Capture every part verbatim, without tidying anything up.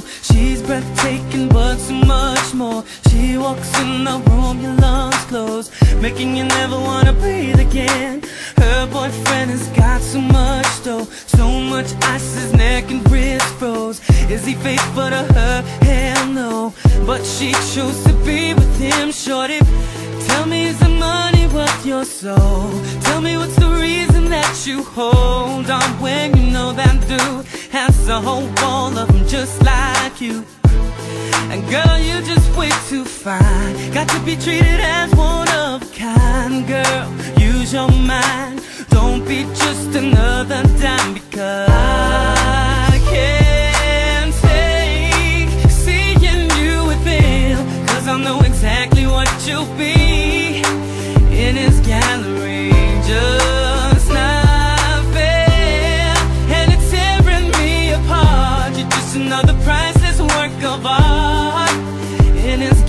She's breathtaking but so much more. She walks in the room, your lungs close, making you never wanna breathe again. Her boyfriend has got so much dough, so much ice his neck and wrist froze. Is he faithful to her? Hell no, but she chose to be with him. Shorty, tell me, is the money worth your soul? Tell me, what's the reason that you hold on when you know that dude has a whole wall of them just like you? And girl, you're just way too fine, got to be treated as one of a kind. Girl, use your mind, don't be just another dime, because I can't take seeing you with him, cause I know exactly what you'll be in his gallery. Just not fair, and it's tearing me apart. You're just another priceless work of art in his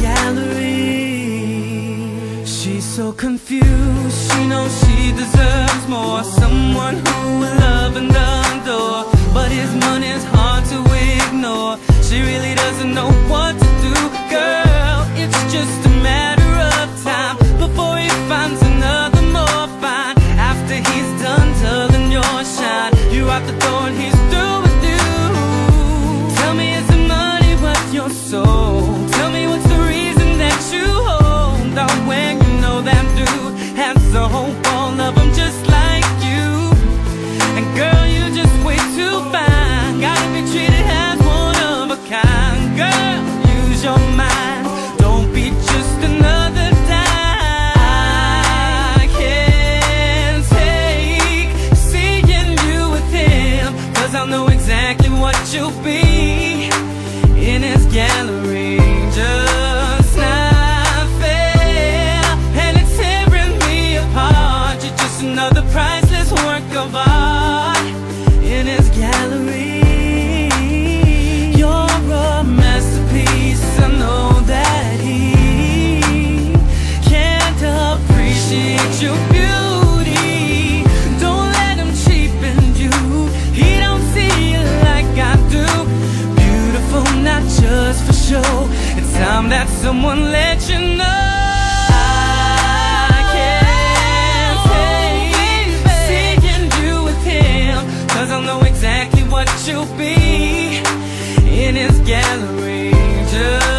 gallery. She's so confused, she knows she deserves more, someone who will love and adore, but his money's hard to ignore. She really doesn't know what to do. Girl, it's just a matter of time before he finds another more fine. After he's done dulling your shine, you're out the door and he's through with you. Tell me, is the money worth your soul? Tell me, what's the reason that you hold on when you know that dude has a whole wall of them just like you? And girl, you're just way too fine, gotta be treated as one of a kind. Girl, use your mind, don't be just another dime. I can't take seeing you with him, cause I know exactly what you'll be in his gallery. Just not fair, and it's tearing me apart. You're just another priceless work of art in his gallery. You're a masterpiece, I know that he can't appreciate your beauty. Don't let him cheapen you, he don't see it like I do. Beautiful, not just for show, it's time that someone let you know. I can't take seeing you with him, cause I know exactly what you'll be in his gallery. Just